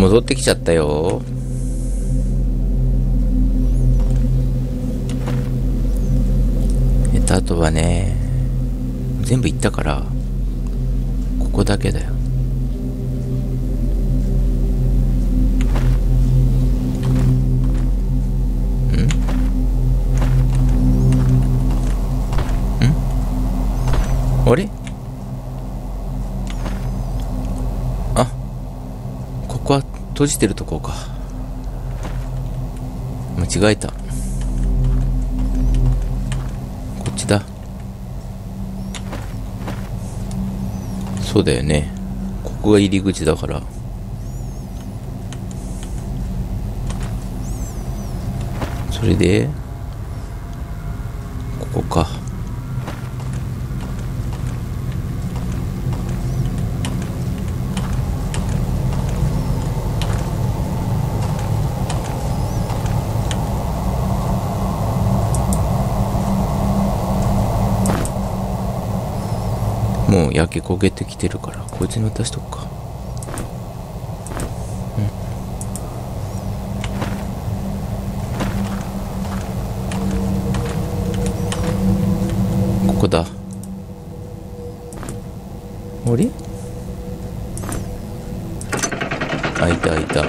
戻ってきちゃったよ。あとはね、全部行ったからここだけだよ。あれ、あ、ここは閉じてるとこか。間違えた。こっちだ。そうだよね、ここが入り口だから。それでここか。もう焼け焦げてきてるからこいつに渡しとくか。ここだ。あれ、開いた開いた。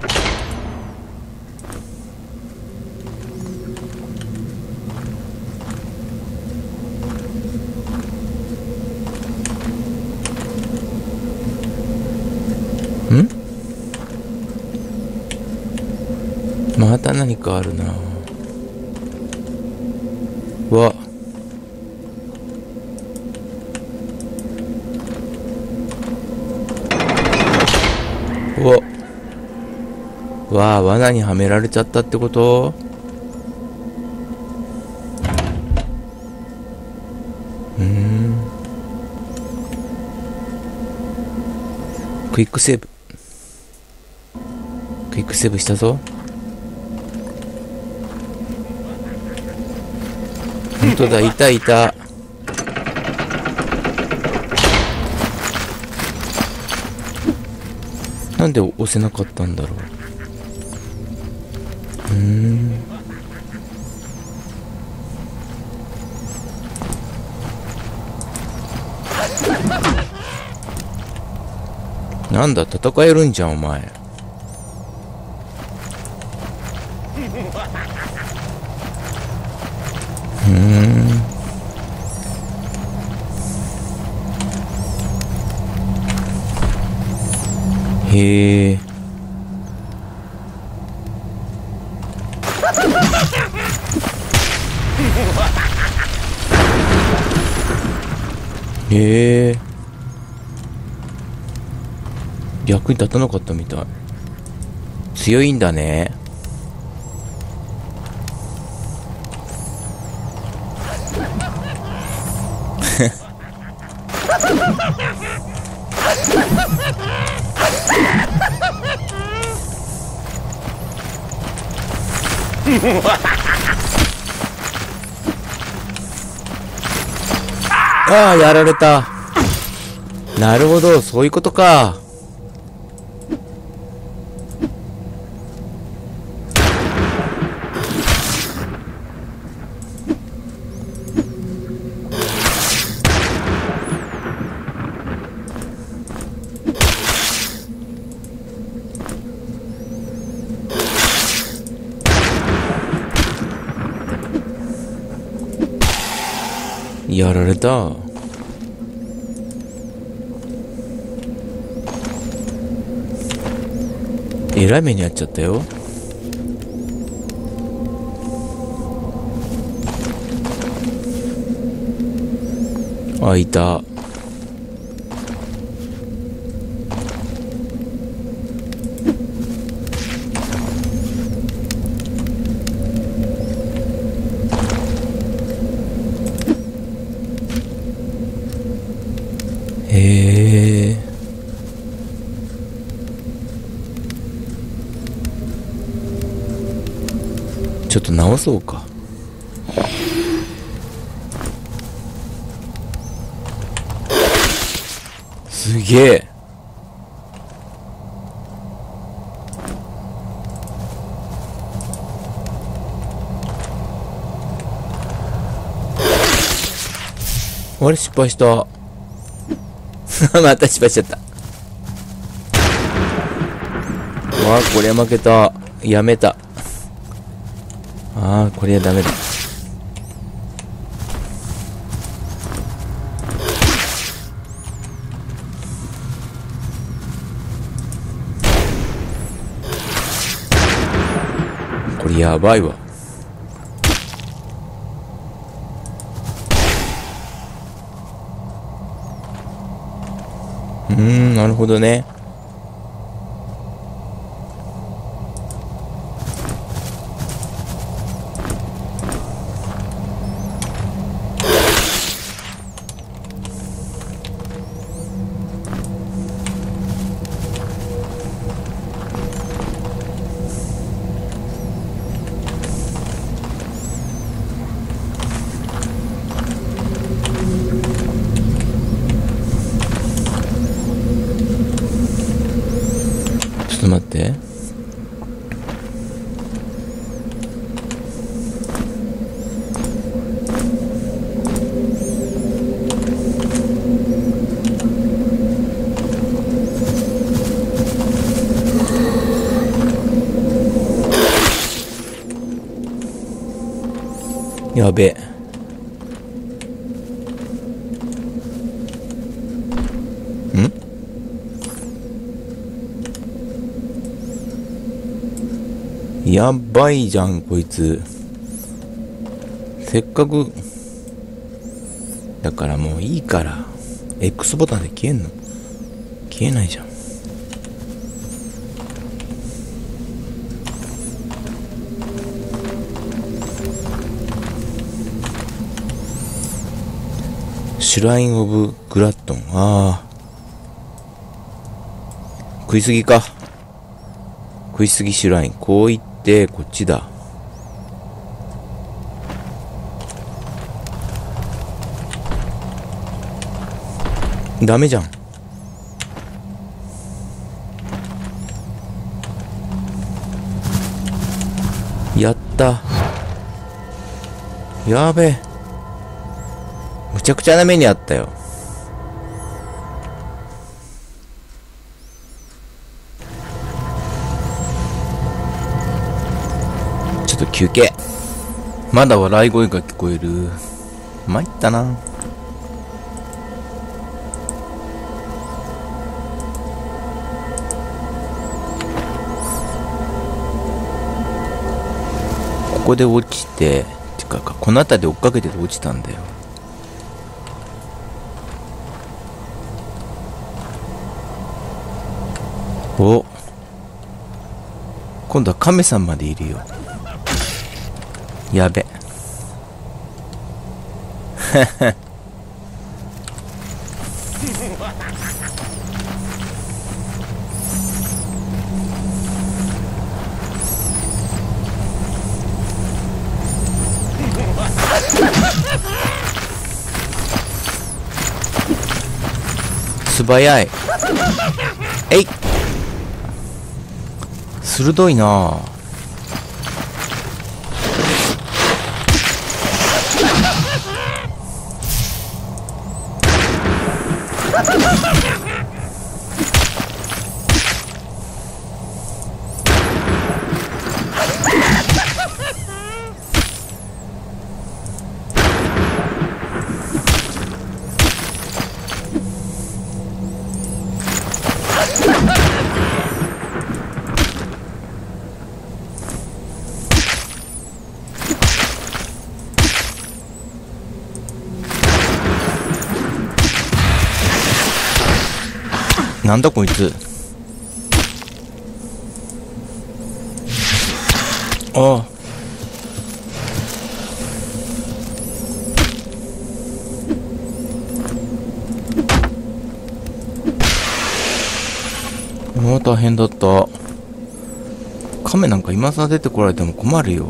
また何かあるな。うわ、うわあ、罠にはめられちゃったってこと？クイックセーブ。クイックセーブしたぞ。本当だ、いたいた。なんで押せなかったんだろう。なんだ、戦えるんじゃんお前。へえ。へえ。役に立たなかったみたい。強いんだね。ああ、やられた。なるほど、そういうことか。やられた。えらい目に遭っちゃったよ。あ、いた。へえ。ちょっと直そうか。すげえ。 あれ、失敗した。また失敗しちゃった。わあ、これ負けた。やめた。ああ、これはダメだ。これやばいわ。なるほどね。ちょっと待って。やべえ。やばいじゃん、こいつ。せっかく。だからもういいから。X ボタンで消えんの？消えないじゃん。シュライン・オブ・グラットン。ああ。食いすぎか。食いすぎシュライン。こういって、こっちだ。ダメじゃん。やった。やべえ。むちゃくちゃな目にあったよ。ちょっと休憩。まだ笑い声が聞こえる。参ったな。ここで落ちて、てかこの辺りで追っかけて落ちたんだよ。お、今度は亀さんまでいるよ。やべ。素早い。えい。鋭いなぁ。なんだこいつ。ああ。もう大変だった。亀なんか今更出てこられても困るよ。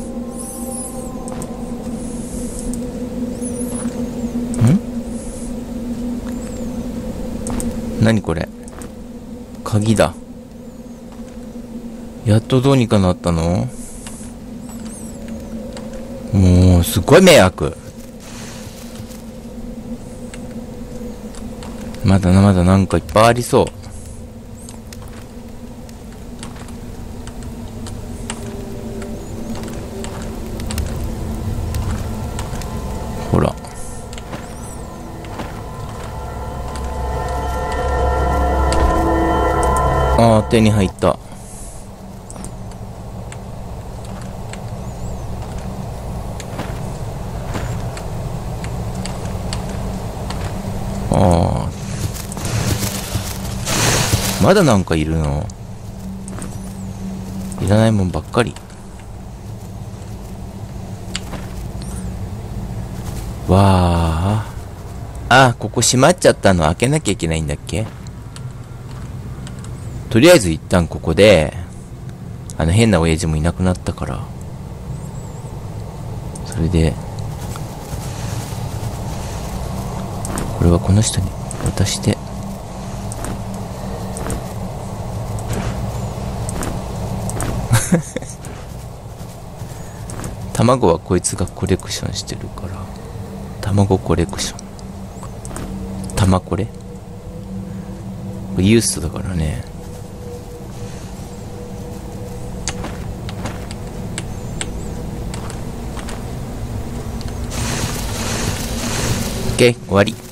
何これ。鍵だ。やっとどうにかなったの？もうすごい迷惑。 まだなんかいっぱいありそう。ほら。あー、手に入った。あー。まだなんかいるの？いらないもんばっかり。わあ。ここ閉まっちゃったの開けなきゃいけないんだっけ？とりあえず一旦ここで、変な親父もいなくなったから、それで、これはこの人に渡して、卵はこいつがコレクションしてるから、卵コレクション。玉これ？これユーストだからね。オッケー、終わり。